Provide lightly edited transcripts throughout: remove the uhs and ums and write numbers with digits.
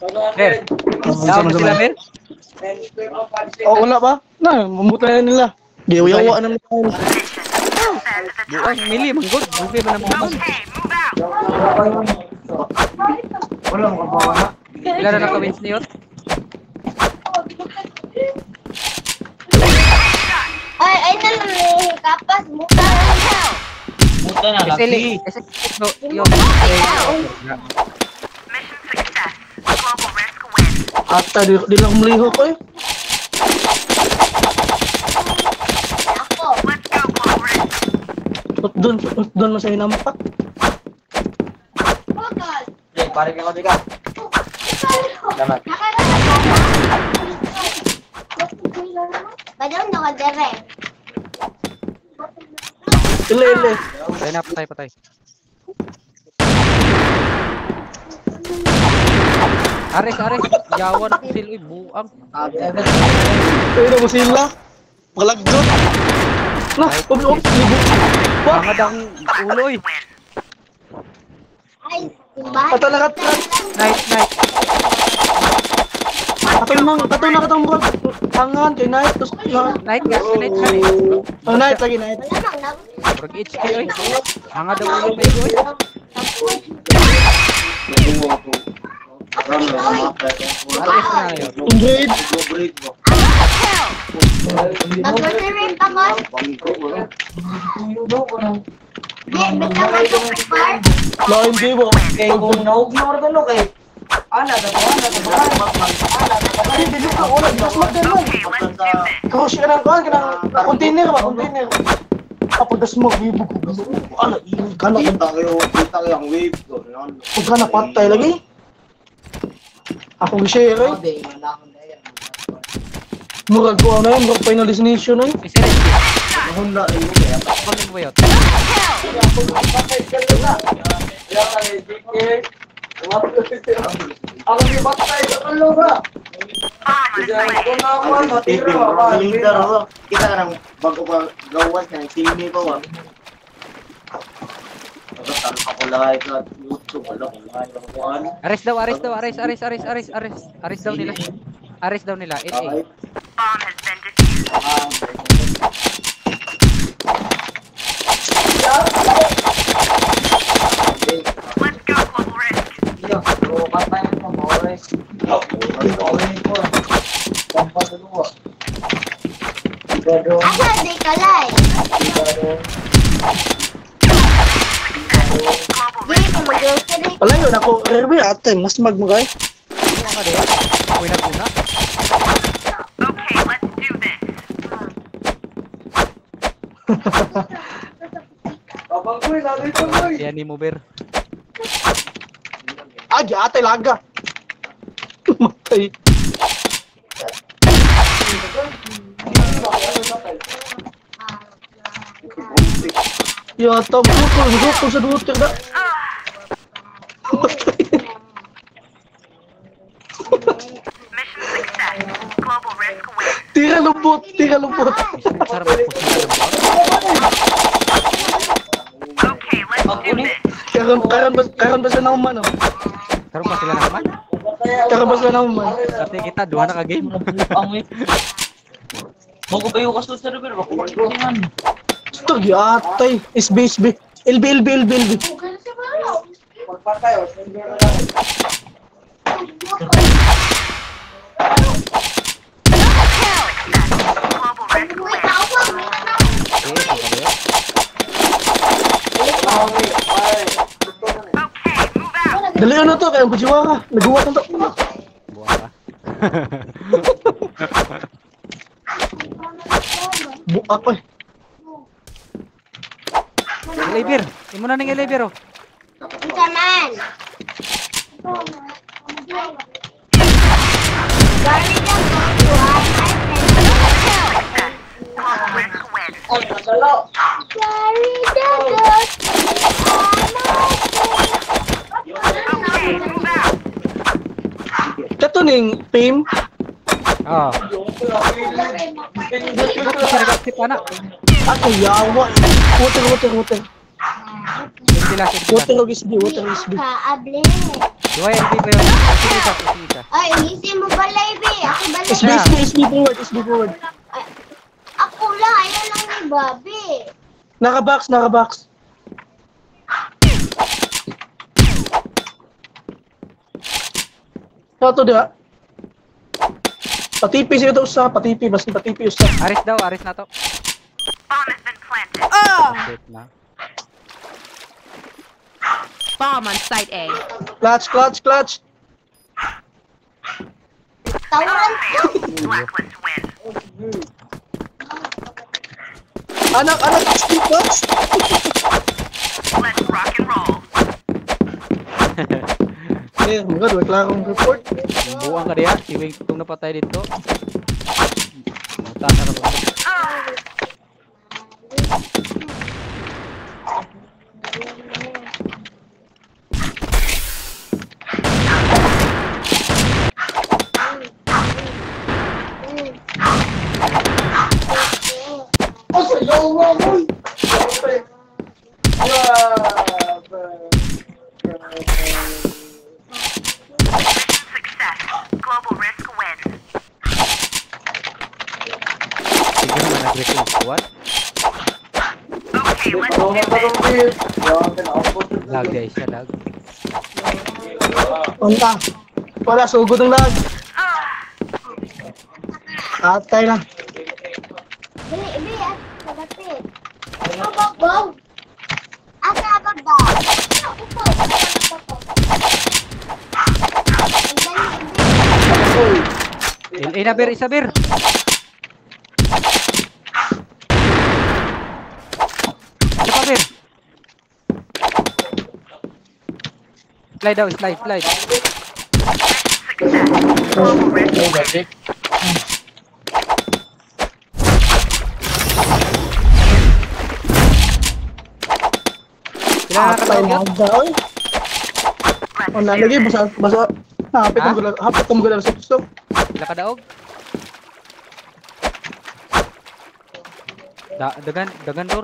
Mer, yawa mo sila, Mer? Oh, wala ba? Na, mamutayan nila. Giyawa na naman. Buang, mili, manggod. Bugi ba na mga man? Wala na nakawins niyo? Ay nalang kapas muka. Muta na lagi. Yo. Ata, di lang maliho ko eh. Ako. Doon mo sa hinampak. Pare ka ka. Dapat. Padang nakadere. Ile. Patay na, patay. Ares. Yawa na kung sila, buang. Pero mo sila. Palagdot. Nah, libo. Mga dang ulo, eh. Ay, bahay. Kata na. Night. Kato na katang murag. Tangan kay night. Night nga, night. Oh, night lagi night. Wala nang Pag HP, eh. Mga dang ulo, eh. Ares na yun. Grade. nag-reserve pa ko. Di, bigla ka yung par. Lain di mo. Kaya kung na-ignore ka no kay ana da ba. Hindi ka wala. Mas magdalon. Crush ka ng container ba? Container. Kapag dasmog, ibig ko. Ala, ka na. Kita yung wave ko. Huwag ka na patay lagi. Ako share eh. Murag ko ano yun, murag final destination na yun. Isa rin, Honda ini ya. Kunin mo yun. Ako di patay sa lugar. Kita kan bago pa gawas ng sini pa wa. Ako lahat ka YouTube wala ko lahat. Ares daw. Ares daw nila. Ares daw nila. 8-8. Asa di kalay. Di, mag-grocery. Wala yun ako, Rerby ate, mas magmagay. Ano ka doon? Uy na puna. Yan ni Mover. Ah, di ate, laga. Matay. Yata, bukol sa duter na. Matay. Tira lupot. Sarap po Karon ba sa nauman, oh? Karoon pa sila naman. Karon ba sa nauman? Dati kita, 2 na ka-game. Ang wait. Bago ba yung kaso sa server? Bago man. Ito, yatay. SB. LB. Uy, tawag. Dali ano to, kaya bujiwa ka. Naguwat na to. Buha ka. Buak ko eh. Elevator. Imo na ning elevator, oh. Isa man. Gari na mo, tuwan. Gari Kato ning team. Oh. Sirigap pa na. Ako yawa. Water. Sila. Water og SB. Kaable. Dua LB pa yun. Sige isa, sige isa. Ay, isin mo balay, be. Ako balay. SB forward, SB forward. Ako lang, ayaw lang ni Bobby. Naka-box. Ito diba? Patipi siya ito usa, patipi usa. Aris daw, Aris na to. Shit na. Bomb on site A. Clutch. Tawan ko. Anak, speed box. Eh, magod, wala akong report. Buang ka diya. Iwing itong napatay dito. Muta na ka. Oh, sayaw mo, boy. Siguro na nag-recruit squad. Lag guys, lag. Punta. Wala, sugod ng lag. Atay lang. Be, nagapit. Wow. Asa abag daw? Inabir, isabir. Isabir. Slide daw, slide. Kailangan ka Atay daw lang daw. Oh, nalagay, basa. Hapit ang gula sa gusto. Sila ka daog. Dagan door.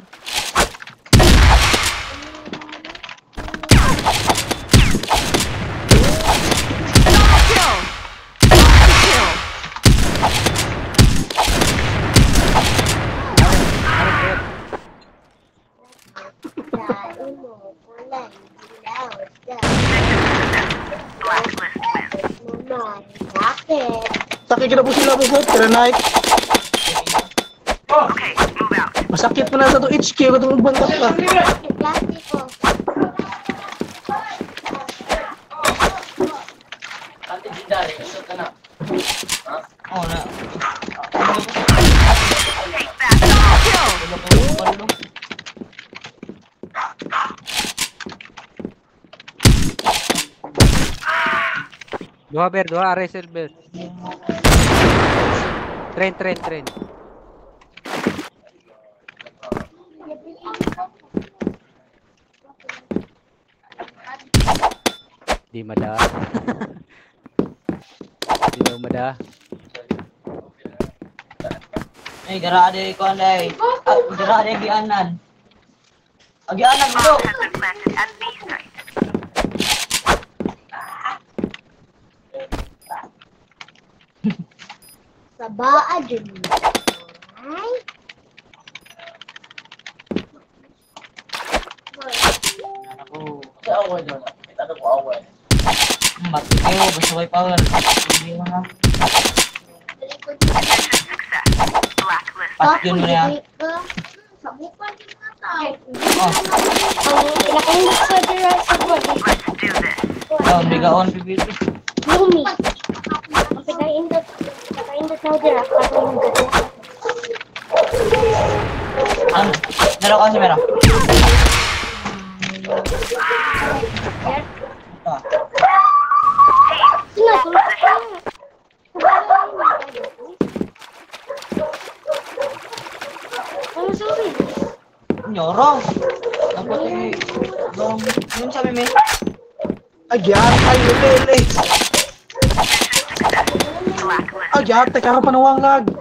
Sakit kita po sila po pero naik. Masakit pa na sa to HQ ko itong bantak ka. Plastiko. Ate Jidari, ito ka na. Oo na. Dua RSL ber. Train. Di mada. Di daw mada. Eh, gara ada ko anday. Gara ada gianan. Agianan mo. Sabaa dyan. Ay. Ako, sa away doon. Ito ko away. Bakit kayo gusto may power? Hindi mo na. Pat yun mo niya. Sabukan din mga tao. Oh, Pinakainit sa dira sa body. oh, mega on PPT. Lumi. Ang pinakainit sa dira. Ano? Meron kasi meron. Ah. Sino? Tulog ka. Ano sabi? Nyorong. Dapat eh. Yung sabi mo. Agyat, ay lele. Agyat, teka ka panuwang lag.